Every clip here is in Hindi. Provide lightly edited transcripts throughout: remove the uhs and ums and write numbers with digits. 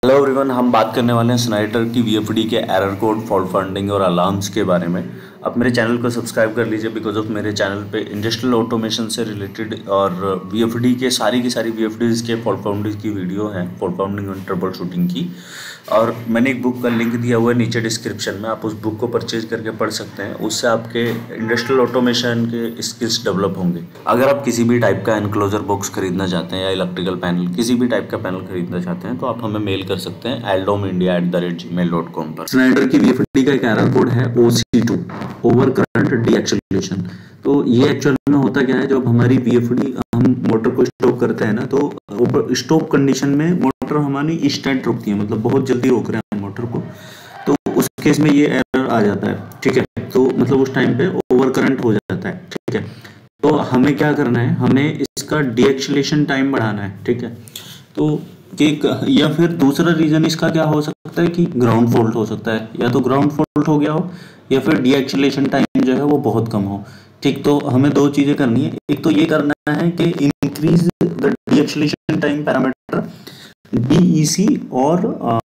हेलो एवरीवन, हम बात करने वाले हैं स्नाइडर की वीएफडी के एरर कोड, फॉल्ट फाइंडिंग और अलार्म्स के बारे में। आप मेरे चैनल को सब्सक्राइब कर लीजिए बिकॉज ऑफ मेरे चैनल पे इंडस्ट्रियल ऑटोमेशन से रिलेटेड और वीएफडी के सारी की सारी वीएफडीज के फॉल्ट फाइंडिंग की वीडियो हैं, फॉल्ट फाइंडिंग और ट्रबल शूटिंग की। और मैंने एक बुक का लिंक दिया हुआ है नीचे डिस्क्रिप्शन में, आप उस बुक को परचेज करके पढ़ सकते हैं। उससे आपके इंडस्ट्रियल ऑटोमेशन के स्किल्स डेवलप होंगे। अगर आप किसी भी टाइप का एनक्लोजर बॉक्स खरीदना चाहते हैं या इलेक्ट्रिकल पैनल, किसी भी टाइप का पैनल खरीदना चाहते हैं तो आप हमें मेल कर सकते हैं aldomindia@gmail.com पर। स्नाइडर की वीएफडी का एक एरर कोड है OC2, ओवर करंट डीएक्सेलरेशन। तो ये एक्चुअल में होता क्या है, जब हमारी वीएफडी हम मोटर को स्टॉप करते हैं ना, तो स्टॉप कंडीशन में मोटर हमारी इंस्टेंट रुकती है, मतलब बहुत जल्दी रोक रहे हैं मोटर को, तो उस केस में ये एरर आ जाता है। ठीक है, तो मतलब उस टाइम पे ओवर करंट हो जाता है। ठीक है, तो हमें क्या करना है, हमें इसका डीएक्सेलरेशन टाइम बढ़ाना है। ठीक है, तो या फिर दूसरा रीजन इसका क्या हो सकता है कि ग्राउंड फॉल्ट हो सकता है, या तो ग्राउंड फॉल्ट हो गया हो या फिर डीएक्सेलरेशन टाइम जो है वो बहुत कम हो। ठीक, तो हमें दो चीजें करनी है। एक तो ये करना है कि increase the deceleration time parameter DEC और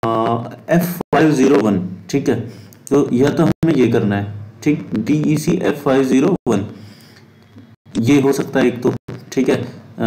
F501। ठीक है, तो यह तो हमें ये करना है। ठीक, DEC F501 ये हो सकता है एक तो। ठीक है,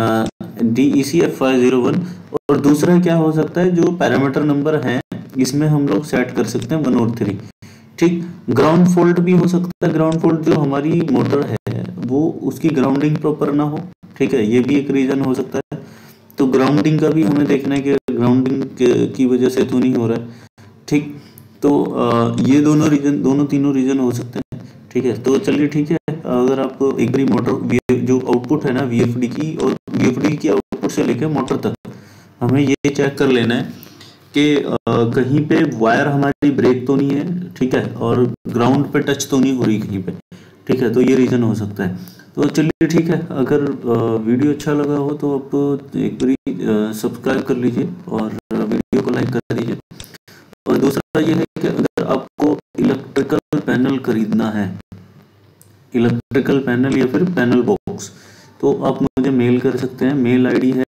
DEC F501। और दूसरा क्या हो सकता है, जो पैरामीटर नंबर है इसमें हम लोग सेट कर सकते हैं 1 और 3। ठीक, ग्राउंड फॉल्ट भी हो सकता है। ग्राउंड फॉल्ट जो हमारी मोटर है वो उसकी ग्राउंडिंग प्रॉपर ना हो। ठीक है, ये भी एक रीजन हो सकता है। तो ग्राउंडिंग का भी हमें देखना है कि ग्राउंडिंग की वजह से तो नहीं हो रहा है। ठीक, तो ये दोनों तीनों रीजन हो सकते हैं। ठीक है, तो चलिए ठीक है, अगर आप एक बारी मोटर जो आउटपुट है ना वीएफडी की, और वीएफडी की आउटपुट से लेकर मोटर तक हमें ये चेक कर लेना है कि कहीं पे वायर हमारी ब्रेक तो नहीं है। ठीक है, और ग्राउंड पे टच तो नहीं हो रही कहीं पे। ठीक है, तो ये रीजन हो सकता है। तो चलिए ठीक है, अगर वीडियो अच्छा लगा हो तो आप एक बारी सब्सक्राइब कर लीजिए और वीडियो को लाइक कर दीजिए। और दूसरा ये है कि अगर आपको इलेक्ट्रिकल पैनल खरीदना है, इलेक्ट्रिकल पैनल या फिर पैनल बॉक्स, तो आप मुझे मेल कर सकते हैं। मेल आईडी है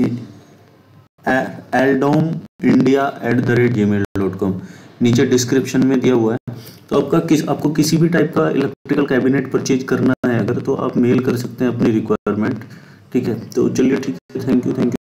aldomindia@gmail.com, नीचे डिस्क्रिप्शन में दिया हुआ है। तो आपको किसी भी टाइप का इलेक्ट्रिकल कैबिनेट परचेज करना है अगर, तो आप मेल कर सकते हैं अपनी रिक्वायरमेंट। ठीक है, तो चलिए ठीक है, थैंक यू।